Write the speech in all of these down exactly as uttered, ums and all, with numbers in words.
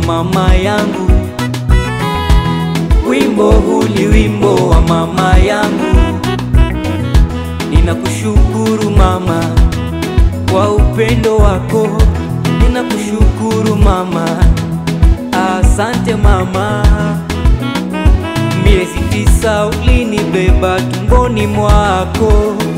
mama yangu. Wimbo huu ni wimbo wa mama yangu. Ninakushukuru mama kwa upendo wako, ninakushukuru mama, asante mama. Miezi tisa ulinibeba tumboni mwako.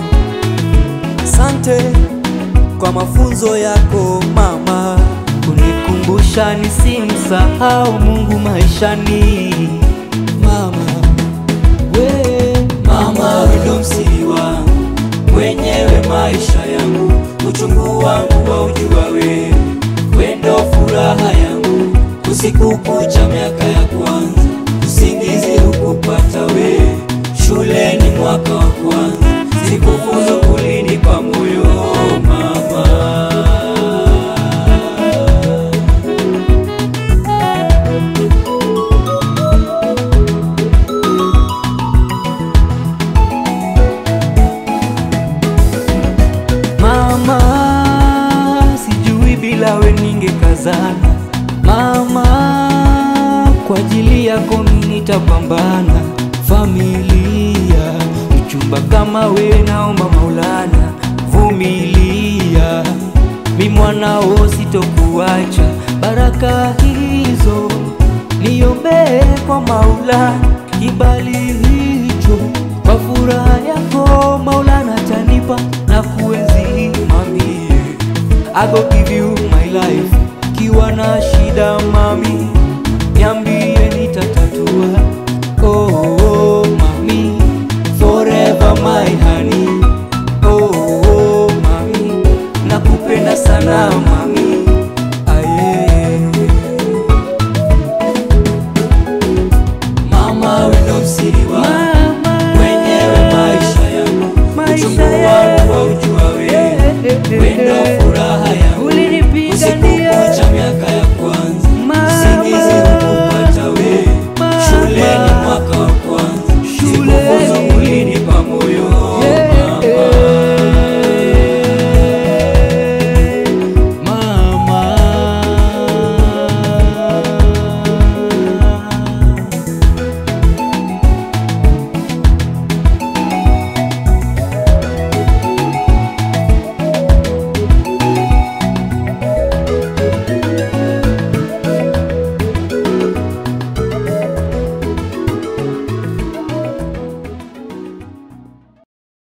Asante kwa mafunzo yako mama, kunikumbusha nisimsahau Mungu maishani. Mama we, mama ndo msiri wangu, mwenyewe maisha yangu, uchungu wangu waujua wewe, wendo furaha yangu. Usiku kucha miaka ya kwanza, usingizi hukupata we, shuleni mwaka wa kwanza, sikufuzu ulinipa moyo mama. Mama, sijui bila we ningekazana. Mama, kwa ajili yako mimi nitapambana. Familia, mchumba kama we naomba Maulana, vumilia. Mi mwanao sitokuacha, baraka hizo niombe kwa Maulana, kibali hicho kwa furaha yako Maulana tanipa na kuenzi mami. I go give you my life, kiwa na shida mami.